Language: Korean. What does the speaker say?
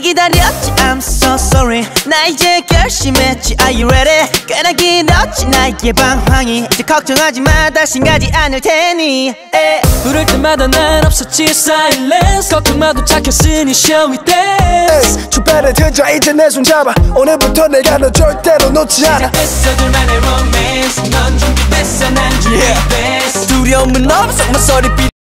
기다렸지 I'm so sorry 나 이제 결심했지 Are you ready 꽤나 길었지 나의 방황이 이제 걱정하지 마 다신 가지 않을 테니 부를 때마다 난 없었지 silence 걱정 마도 착했으니 show me dance 주변에 들자 이제 내 손 잡아 오늘부터 내가 너 절대로 놓지 않아 시작됐어 둘만의 romance 넌 준비됐어 난 준비됐어 두려움은 없어 목소리